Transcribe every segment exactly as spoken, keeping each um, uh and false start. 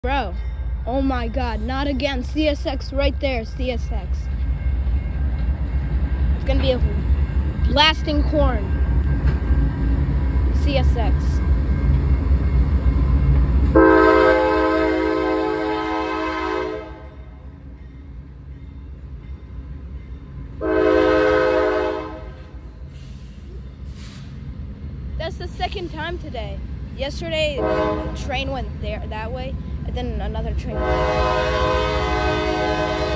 Bro, oh my god, not again. C S X right there, C S X. It's gonna be a blasting horn. C S X. That's the second time today. Yesterday, the train went there that way, and then another train went there.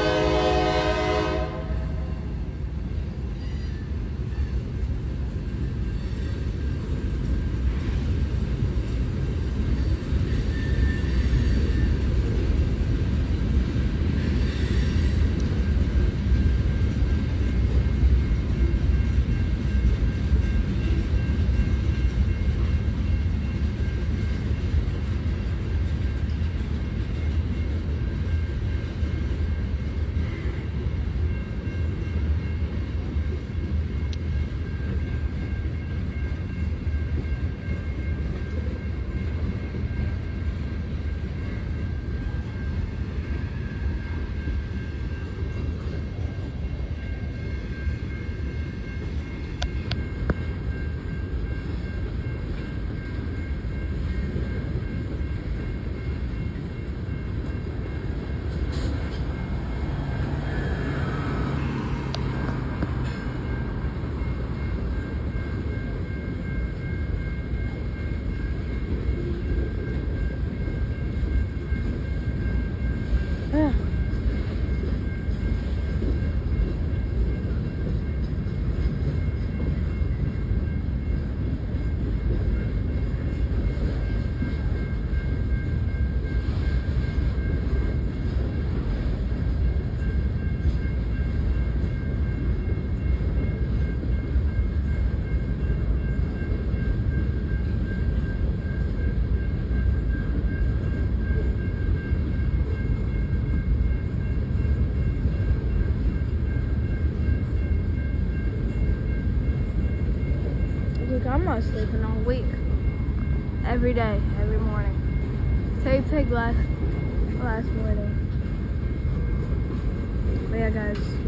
Look, I'm not sleeping all week. Every day, every morning. Same thing last last morning. But yeah, guys.